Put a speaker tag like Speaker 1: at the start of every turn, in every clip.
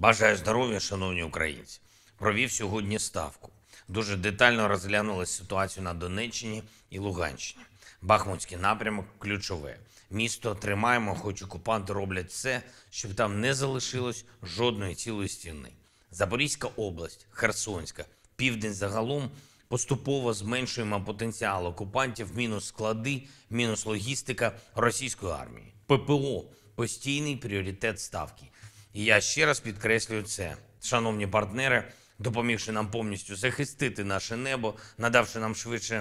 Speaker 1: Бажаю здоров'я, шановні українці. Провів сьогодні ставку. Дуже детально розглянули ситуацію на Донеччині і Луганщині. Бахмутський напрямок – ключове. Місто тримаємо, хоч окупанти роблять все, щоб там не залишилось жодної цілої стіни. Запорізька область, Херсонська, південь загалом поступово зменшуємо потенціал окупантів, мінус склади, мінус логістика російської армії. ППО – постійний пріоритет ставки. І я ще раз підкреслюю це. Шановні партнери, допомігши нам повністю захистити наше небо, надавши нам швидше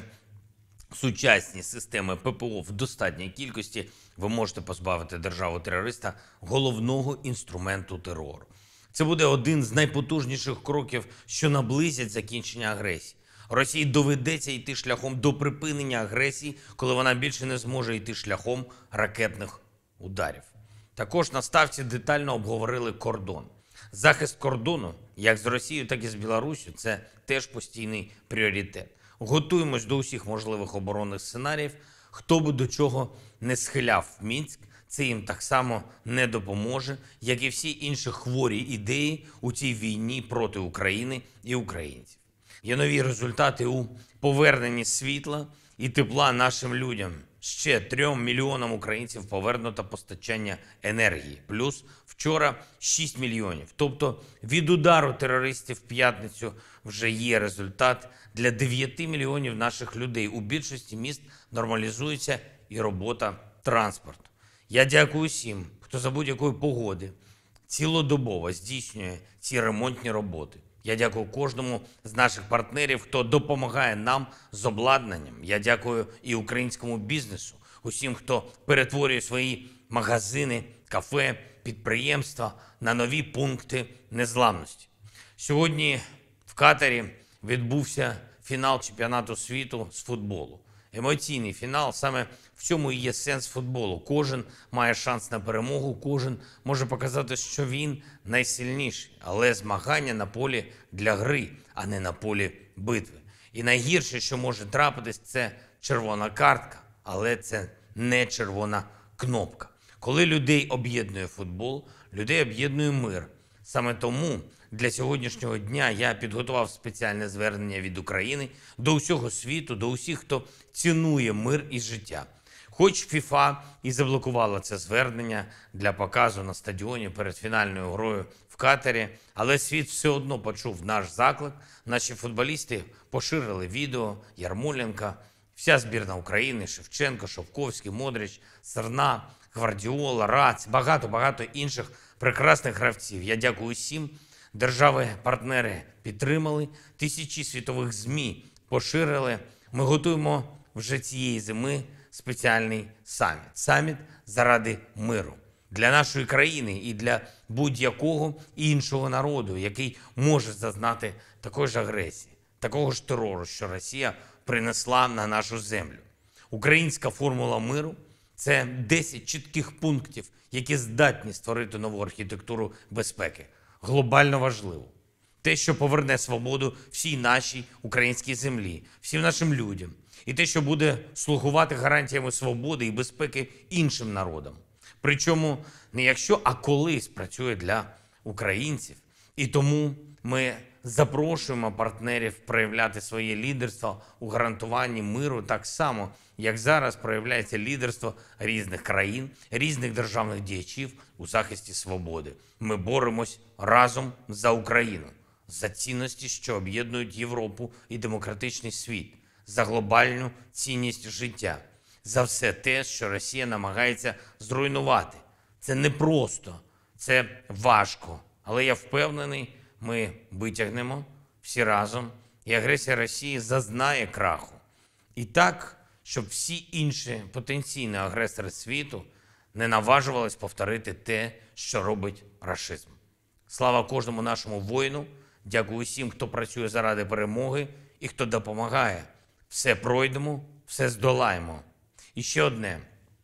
Speaker 1: сучасні системи ППО в достатній кількості, ви можете позбавити державу-терориста головного інструменту терору. Це буде один з найпотужніших кроків, що наблизять закінчення агресії. Росії доведеться йти шляхом до припинення агресії, коли вона більше не зможе йти шляхом ракетних ударів. Також на ставці детально обговорили кордон. Захист кордону, як з Росією, так і з Білоруссю, це теж постійний пріоритет. Готуємось до усіх можливих оборонних сценаріїв. Хто би до чого не схиляв Мінськ, це їм так само не допоможе, як і всі інші хворі ідеї у цій війні проти України і українців. Є нові результати у поверненні світла і тепла нашим людям. Ще 3 мільйонам українців повернуто постачання енергії. Плюс вчора 6 мільйонів. Тобто від удару терористів в п'ятницю вже є результат. Для 9 мільйонів наших людей у більшості міст нормалізується і робота транспорту. Я дякую всім, хто за будь-якої погоди цілодобово здійснює ці ремонтні роботи. Я дякую кожному з наших партнерів, хто допомагає нам з обладнанням. Я дякую і українському бізнесу, усім, хто перетворює свої магазини, кафе, підприємства на нові пункти незламності. Сьогодні в Катарі відбувся фінал чемпіонату світу з футболу. Емоційний фінал, саме в цьому і є сенс футболу. Кожен має шанс на перемогу, кожен може показати, що він найсильніший. Але змагання на полі для гри, а не на полі битви. І найгірше, що може трапитись, це червона картка, але це не червона кнопка. Коли людей об'єднує футбол, людей об'єднує мир. Саме тому для сьогоднішнього дня я підготував спеціальне звернення від України до усього світу, до усіх, хто цінує мир і життя. Хоч ФІФА і заблокувала це звернення для показу на стадіоні перед фінальною грою в Катарі, але світ все одно почув наш заклик. Наші футболісти поширили відео Ярмоленка, вся збірна України, Шевченко, Шовковський, Модрич, Серна, Гвардіола, Рац, багато інших прекрасних гравців. Я дякую усім. Держави-партнери підтримали, тисячі світових ЗМІ поширили. Ми готуємо вже цієї зими спеціальний саміт. Саміт заради миру. Для нашої країни і для будь-якого іншого народу, який може зазнати такої ж агресії, такого ж терору, що Росія принесла на нашу землю. Українська формула миру – це 10 чітких пунктів, які здатні створити нову архітектуру безпеки. Глобально важливо. Те, що поверне свободу всій нашій українській землі, всім нашим людям. І те, що буде слугувати гарантіями свободи і безпеки іншим народам. Причому не якщо, а коли спрацює для українців. І тому ми запрошуємо партнерів проявляти своє лідерство у гарантуванні миру так само, як зараз проявляється лідерство різних країн, різних державних діячів у захисті свободи. Ми боремось разом за Україну, за цінності, що об'єднують Європу і демократичний світ, за глобальну цінність життя, за все те, що Росія намагається зруйнувати. Це непросто, це важко, але я впевнений, ми витягнемо всі разом, і агресія Росії зазнає краху. І так, щоб всі інші потенційні агресори світу не наважувались повторити те, що робить рашизм. Слава кожному нашому воїну, дякую усім, хто працює заради перемоги і хто допомагає. Все пройдемо, все здолаємо. І ще одне.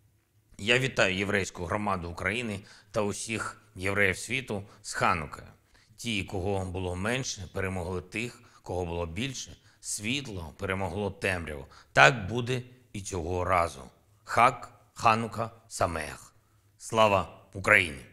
Speaker 1: Я вітаю єврейську громаду України та усіх євреїв світу з Ханукою. Ті, кого було менше, перемогли тих, кого було більше. Світло перемогло темряву. Так буде і цього разу. Хак, Ханука, Самех. Слава Україні!